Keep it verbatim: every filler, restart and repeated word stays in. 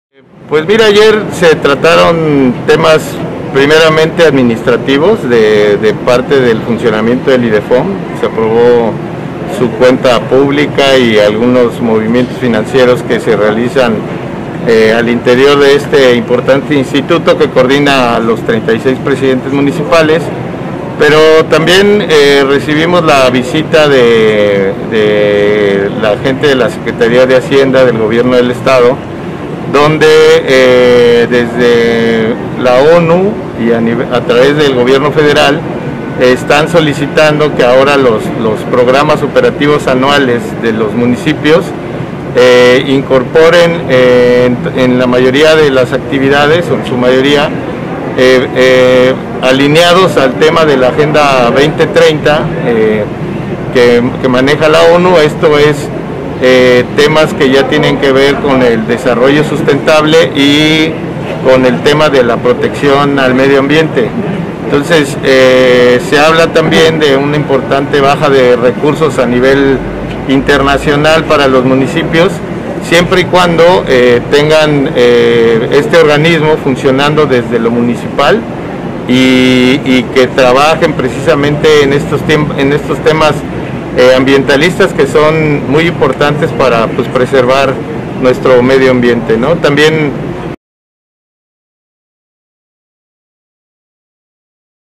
Pues mira, ayer se trataron temas primeramente administrativos de, de parte del funcionamiento del IDEFOM. Se aprobó su cuenta pública y algunos movimientos financieros que se realizan eh, al interior de este importante instituto que coordina a los treinta y seis presidentes municipales. Pero también eh, recibimos la visita de, de la gente de la Secretaría de Hacienda del Gobierno del Estado, donde eh, desde la ONU y a, nivel, a través del gobierno federal eh, están solicitando que ahora los, los programas operativos anuales de los municipios eh, incorporen eh, en, en la mayoría de las actividades, o en su mayoría, eh, eh, alineados al tema de la Agenda veinte treinta eh, que, que maneja la ONU. Esto es Eh, temas que ya tienen que ver con el desarrollo sustentable y con el tema de la protección al medio ambiente. Entonces eh, se habla también de una importante baja de recursos a nivel internacional para los municipios, siempre y cuando eh, tengan eh, este organismo funcionando desde lo municipal y, y que trabajen precisamente en estos, en estos temas Eh, ambientalistas que son muy importantes para pues, preservar nuestro medio ambiente, ¿no? También